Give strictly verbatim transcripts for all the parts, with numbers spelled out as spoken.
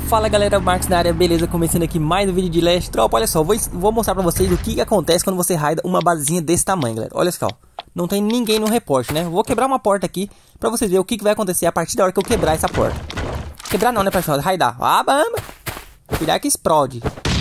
Fala galera, Marcos na área, beleza? Começando aqui mais um vídeo de Last Tropa. Olha só, vou, vou mostrar pra vocês o que, que acontece quando você raida uma basezinha desse tamanho, galera. Olha só, não tem ninguém no reporte, né? Vou quebrar uma porta aqui pra vocês verem o que, que vai acontecer a partir da hora que eu quebrar essa porta. Quebrar não, né, pessoal? Raidar. Ah, bamba! Cuidado que explode.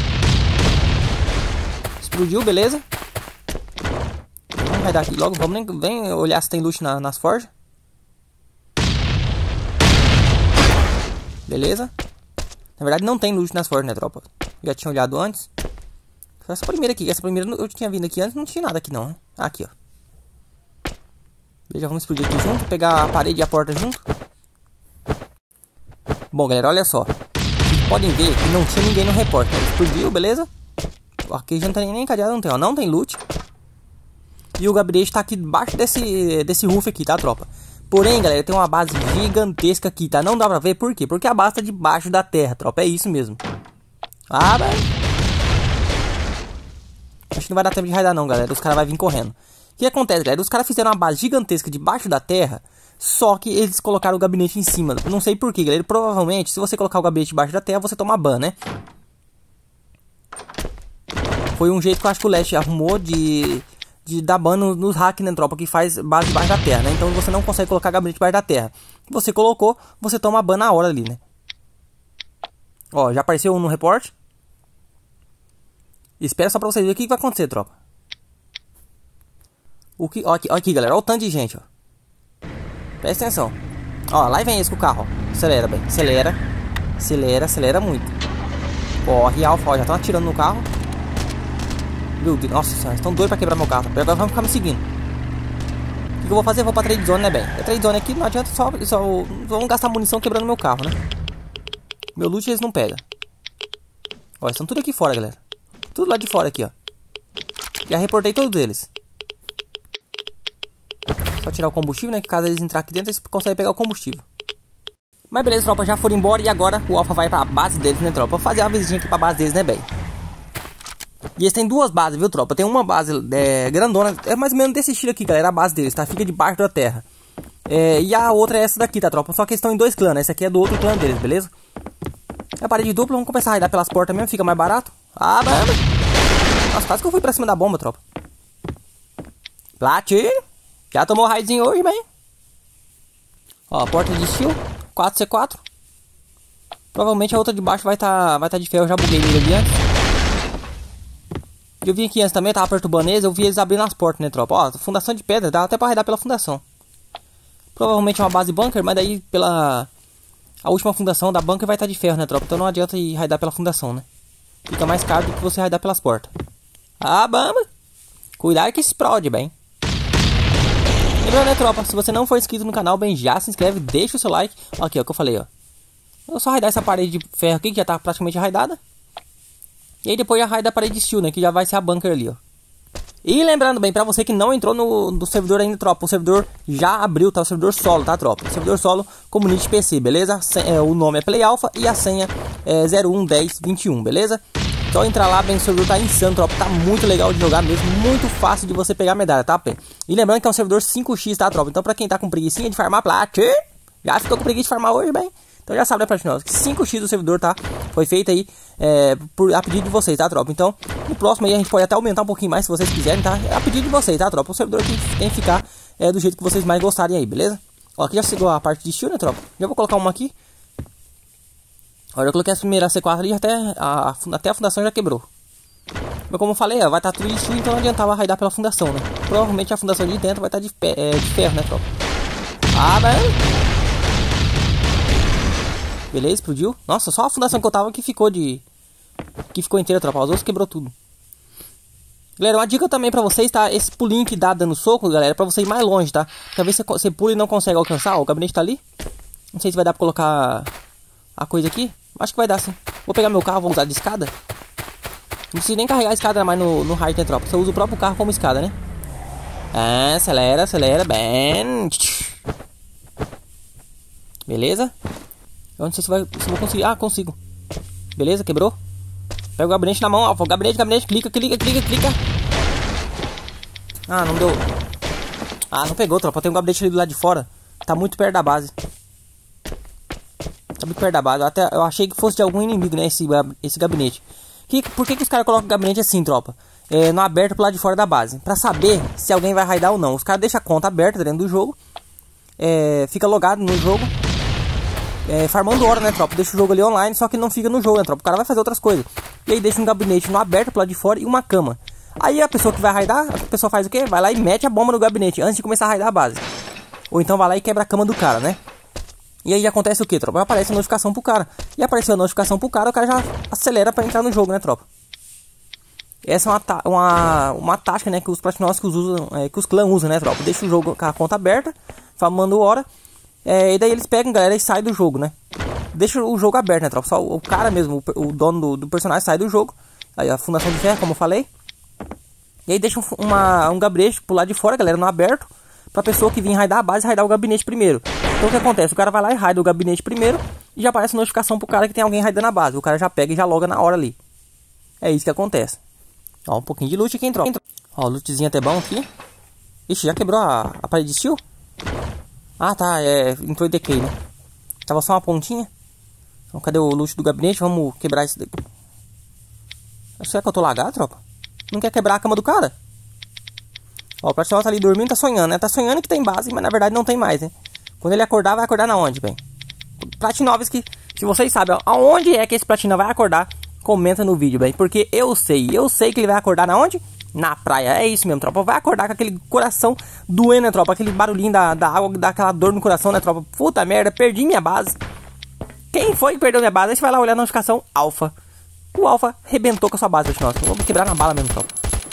Explodiu, beleza? Vamos raidar aqui logo, vamos nem, vem olhar se tem loot na, nas forjas. Beleza? Na verdade não tem loot nas forjas, né, tropa? Já tinha olhado antes. Só essa primeira aqui. Essa primeira eu tinha vindo aqui antes, não tinha nada aqui não, né? Aqui, ó. Beleza, vamos explodir aqui junto. Pegar a parede e a porta junto. Bom, galera, olha só. Vocês podem ver que não tinha ninguém no repórter, né? Explodiu, beleza? Aqui já não tem nem cadeado, não tem, ó. Não tem loot. E o gabinete tá aqui debaixo desse, desse roof aqui, tá, tropa? Porém, galera, tem uma base gigantesca aqui, tá? Não dá pra ver, por quê? Porque a base tá debaixo da terra, tropa, é isso mesmo. Ah, velho. Acho que não vai dar tempo de raidar não, galera, os caras vão vir correndo. O que acontece, galera? Os caras fizeram uma base gigantesca debaixo da terra, só que eles colocaram o gabinete em cima. Não sei por quê, galera, provavelmente, se você colocar o gabinete debaixo da terra, você toma ban, né? Foi um jeito que eu acho que o Last arrumou de... de dar ban nos, nos hacks, né, tropa, que faz base debaixo da terra, né? Então você não consegue colocar gabinete debaixo da terra. Você colocou, você toma ban na hora ali, né? Ó, já apareceu um no report. Espera só pra vocês verem o que vai acontecer, tropa. O que, ó, aqui, ó aqui, galera, ó o tanto de gente, ó. Presta atenção. Ó, lá vem esse com o carro, ó. Acelera, bem, acelera. Acelera, acelera muito. Corre, alfa, ó, já estão atirando no carro. Meu Deus, nossa senhora, estão doidos pra quebrar meu carro. Agora vão ficar me seguindo. O que eu vou fazer? Eu vou pra trade zone, né, bem? A trade zone aqui não adianta só, só vão gastar munição quebrando meu carro, né? Meu loot eles não pegam. Ó, estão tudo aqui fora, galera. Tudo lá de fora aqui, ó. Já reportei todos eles. Só tirar o combustível, né? Que caso eles entrar aqui dentro, eles conseguem pegar o combustível. Mas beleza, tropa, já foram embora. E agora o Alpha vai pra base deles, né, tropa? Vou fazer uma visitinha aqui pra base deles, né, bem? E eles têm duas bases, viu, tropa? Tem uma base é, grandona, é mais ou menos desse estilo aqui, galera, a base deles, tá? Fica debaixo da terra. É, e a outra é essa daqui, tá, tropa? Só que eles estão em dois clãs, né? Essa aqui é do outro clã deles, beleza? É a parede dupla, vamos começar a raidar pelas portas mesmo, fica mais barato. Ah, mano! Nossa, quase que eu fui pra cima da bomba, tropa. Plat! Já tomou raidzinho hoje, bem? Ó, porta de steel, quatro C quatro. Provavelmente a outra de baixo vai tá, vai tá de ferro, eu já buguei ele ali antes. Eu vim aqui antes também, tava perturbando eles, eu vi eles abrindo as portas, né, tropa? Ó, fundação de pedra, dá até pra raidar pela fundação. Provavelmente é uma base bunker, mas daí pela... a última fundação da bunker vai estar de ferro, né, tropa? Então não adianta ir raidar pela fundação, né? Fica mais caro do que você raidar pelas portas. Ah, bamba! Cuidado que explode, bem. Lembrando, né, tropa? Se você não for inscrito no canal, bem, já se inscreve, deixa o seu like. Ó, aqui, ó, o que eu falei, ó. Eu só raidar essa parede de ferro aqui, que já tá praticamente raidada. E aí depois já raida a parede de steel, né? Que já vai ser a bunker ali, ó. E lembrando bem, pra você que não entrou no, no servidor ainda, tropa, o servidor já abriu, tá? O servidor solo, tá, tropa? O servidor solo Community P C, beleza? É, o nome é Play Alpha e a senha é zero um dez vinte e um, beleza? Só entrar lá, bem, o servidor tá insano, tropa. Tá muito legal de jogar mesmo, muito fácil de você pegar medalha, tá, bem? E lembrando que é um servidor cinco x, tá, tropa? Então pra quem tá com preguicinha de farmar plat, já ficou com preguiça de farmar hoje, bem? Então já sabe, né, Platinum, que cinco x do servidor, tá? Foi feito aí é, por, a pedido de vocês, tá, tropa? Então, no próximo aí a gente pode até aumentar um pouquinho mais se vocês quiserem, tá? É a pedido de vocês, tá, tropa? O servidor aqui tem que ficar é, do jeito que vocês mais gostarem aí, beleza? Ó, aqui já chegou a parte de steel, né, tropa? Já vou colocar uma aqui. Olha, eu coloquei a primeira C quatro ali, até a, até a fundação já quebrou. Mas como eu falei, ó, vai estar tudo de steel, então não adiantava raidar pela fundação, né? Provavelmente a fundação de dentro vai estar de, é, de ferro, né, tropa? Ah, velho! Beleza, explodiu. Nossa, só a fundação que eu tava que ficou de... que ficou inteira, tropa. Os outros quebrou tudo. Galera, uma dica também pra vocês, tá? Esse pulinho que dá dando soco, galera, é pra você ir mais longe, tá? Talvez você, você pule e não consegue alcançar. Ó, o gabinete tá ali. Não sei se vai dar pra colocar a coisa aqui. Acho que vai dar, sim. Vou pegar meu carro, vou usar de escada. Não precisa nem carregar a escada mais no, no hard, né, tropa? Você usa o próprio carro como escada, né? Ah, acelera, acelera, bem. Beleza? Eu não sei se, vai, se vou conseguir. Ah, consigo. Beleza, quebrou. Pega o gabinete na mão, ó. Gabinete, gabinete, clica, clica, clica, clica. Ah, não deu. Ah, não pegou, tropa. Tem um gabinete ali do lado de fora. Tá muito perto da base. Tá muito perto da base. Eu, até, eu achei que fosse de algum inimigo, né? Esse, esse gabinete. Que, por que, que os caras colocam o gabinete assim, tropa? É, no aberto pro lado de fora da base. Pra saber se alguém vai raidar ou não. Os caras deixam a conta aberta dentro do jogo. É, fica logado no jogo. É, farmando hora, né, tropa? Deixa o jogo ali online, só que não fica no jogo, né, tropa? O cara vai fazer outras coisas. E aí deixa um gabinete no aberto pro lado de fora e uma cama. Aí a pessoa que vai raidar, a pessoa faz o quê? Vai lá e mete a bomba no gabinete antes de começar a raidar a base. Ou então vai lá e quebra a cama do cara, né? E aí acontece o que, tropa? Aparece a notificação pro cara. E apareceu a notificação pro cara, o cara já acelera pra entrar no jogo, né, tropa? Essa é uma, uma, uma tática, né, que os platinósicos usam, é, que os clãs usam, né, tropa? Deixa o jogo com a conta aberta, farmando hora. É, e daí eles pegam, galera, e saem do jogo, né? Deixa o jogo aberto, né, tropa? Só o cara mesmo, o, o dono do, do personagem sai do jogo. Aí a fundação de ferro, como eu falei. E aí deixa uma, um gabinete pro lado de fora, galera, no aberto. Pra pessoa que vir raidar a base, raidar o gabinete primeiro. Então o que acontece? O cara vai lá e raida o gabinete primeiro. E já aparece notificação pro cara que tem alguém raidando a base. O cara já pega e já loga na hora ali. É isso que acontece. Ó, um pouquinho de loot aqui, entrou. Ó, lootzinho até bom aqui. Ixi, já quebrou a, a parede de steel? Ah, tá, é, entrou em decay, né? Tava só uma pontinha. Então, cadê o loot do gabinete? Vamos quebrar esse daqui. Será que eu tô lagado, tropa? Não quer quebrar a cama do cara? Ó, o Platinova tá ali dormindo, tá sonhando, né? Tá sonhando que tem base, mas na verdade não tem mais, né? Quando ele acordar, vai acordar na onde, bem? Platinovas que, se vocês sabem, ó, aonde é que esse Platinova vai acordar, comenta no vídeo, bem. Porque eu sei, eu sei que ele vai acordar na onde? Na praia, é isso mesmo, tropa. Vai acordar com aquele coração doendo, né, tropa? Aquele barulhinho da, da água, dá aquela dor no coração, né, tropa? Puta merda, perdi minha base. Quem foi que perdeu minha base? Aí você vai lá olhar a notificação, Alpha. O Alpha rebentou com a sua base, Platinova. Vou quebrar na bala mesmo, tropa.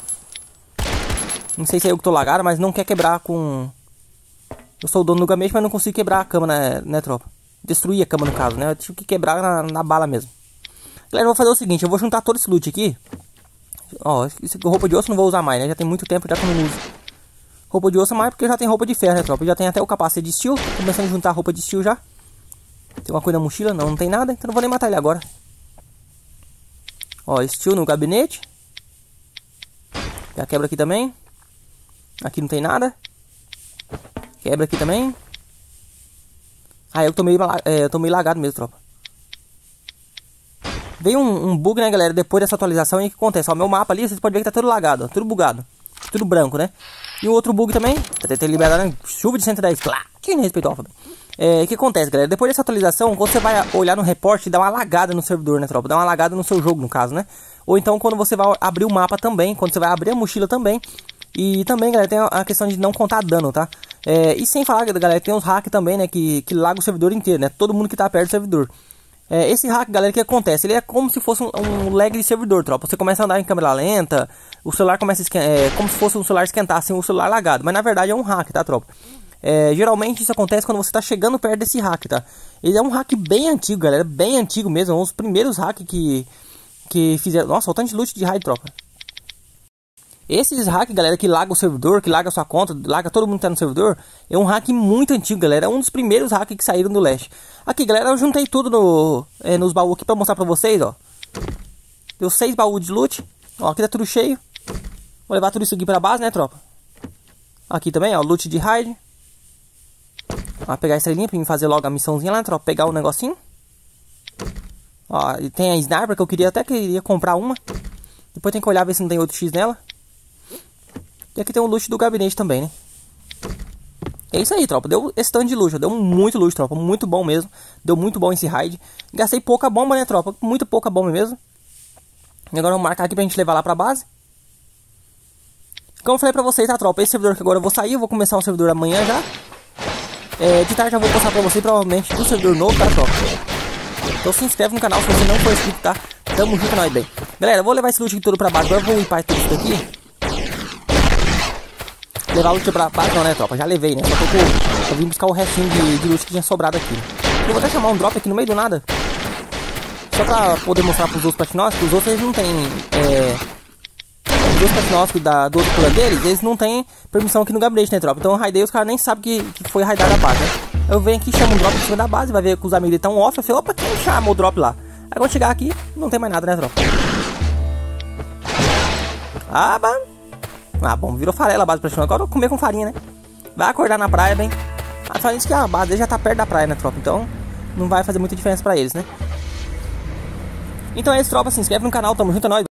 Não sei se é eu que tô lagado, mas não quer quebrar com... Eu sou o dono do gabinete, mas não consigo quebrar a cama, né, né, tropa? Destruir a cama, no caso, né? Eu tive que quebrar na, na bala mesmo. Galera, eu vou fazer o seguinte, eu vou juntar todo esse loot aqui. Ó, esse roupa de osso eu não vou usar mais, né? Já tem muito tempo já que eu não uso roupa de osso mais, porque eu já tenho roupa de ferro, né, tropa? Eu já tenho até o capacete de steel. Tô começando a juntar roupa de steel já. Tem uma coisa na mochila? Não, não tem nada. Então não vou nem matar ele agora. Ó, steel no gabinete. Já quebra aqui também. Aqui não tem nada. Quebra aqui também. Ah, eu tô meio, é, eu tô meio lagado mesmo, tropa. Veio um, um bug, né, galera, depois dessa atualização. E o que acontece? Ó, meu mapa ali, vocês podem ver que tá tudo lagado, ó, tudo bugado. Tudo branco, né? E o outro bug também, tá ter liberado, né? Chuva de cento e dez, claro. Quem não respeitou, Alpha? É, o que acontece, galera? Depois dessa atualização, quando você vai olhar no reporte, dá uma lagada no servidor, né, tropa? Dá uma lagada no seu jogo, no caso, né? Ou então quando você vai abrir o mapa também, quando você vai abrir a mochila também. E também, galera, tem a questão de não contar dano, tá? É, e sem falar, galera, tem uns hacks também, né, que, que lagam o servidor inteiro, né? Todo mundo que tá perto do servidor. É, esse hack, galera, o que acontece? Ele é como se fosse um, um lag de servidor, tropa. Você começa a andar em câmera lenta, o celular começa a esquentar, é, como se fosse um celular esquentar, assim, o celular lagado. Mas na verdade é um hack, tá, tropa? É, geralmente isso acontece quando você tá chegando perto desse hack, tá? Ele é um hack bem antigo, galera, bem antigo mesmo. É um dos primeiros hacks que, que fizeram... Nossa, o tanto de loot de raid, tropa. Esses hacks, galera, que laga o servidor, que laga a sua conta, laga todo mundo que tá no servidor, é um hack muito antigo, galera. É um dos primeiros hacks que saíram do Leste. Aqui, galera, eu juntei tudo no, é, nos baús aqui pra mostrar pra vocês, ó. Deu seis baús de loot. Ó, aqui tá tudo cheio. Vou levar tudo isso aqui pra base, né, tropa? Aqui também, ó, loot de raid. Ó, pegar a estrelinha pra mim fazer logo a missãozinha lá, tropa. Pegar o negocinho. Ó, e tem a sniper que eu queria até queria comprar uma. Depois tem que olhar ver se não tem outro X nela. E aqui tem o loot do gabinete também, né? É isso aí, tropa. Deu esse tanto de loot. Deu muito loot, tropa. Muito bom mesmo. Deu muito bom esse raid. Gastei pouca bomba, né, tropa? Muito pouca bomba mesmo. E agora vamos marcar aqui pra gente levar lá pra base. Como eu falei pra vocês, tá, tropa? Esse servidor que agora eu vou sair. Eu vou começar um servidor amanhã já. É, de tarde já vou postar pra vocês, provavelmente, do servidor novo, tá, tropa? Então se inscreve no canal se você não for inscrito, tá? Tamo junto, nós bem. Galera, eu vou levar esse loot aqui todo pra base. Agora eu vou limpar tudo isso daqui. Levar o loot pra base não, né, tropa? Já levei, né? Só que eu, eu vim buscar o restinho de, de loot que tinha sobrado aqui. Eu vou até chamar um drop aqui no meio do nada. Só pra poder mostrar pros outros platinósicos. Os outros eles não tem... É, os outros platinósicos da, do outro clã deles, eles não tem permissão aqui no gabinete, né, tropa? Então eu raidei, os caras nem sabem que, que foi raidar a base, né? Eu venho aqui, chamo um drop em cima da base, vai ver que os amigos estão off. Eu falei, opa, quem chama o drop lá? Aí quando chegar aqui, não tem mais nada, né, tropa? Ah, mano. Ah, bom, virou farela a base pra cima. Agora eu vou comer com farinha, né? Vai acordar na praia, bem. A farinha diz que a base já tá perto da praia, né, tropa? Então, não vai fazer muita diferença pra eles, né? Então é isso, tropa, se inscreve no canal, tamo junto, é nóis.